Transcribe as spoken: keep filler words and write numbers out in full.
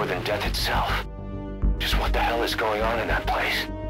more than death itself. Just what the hell is going on in that place?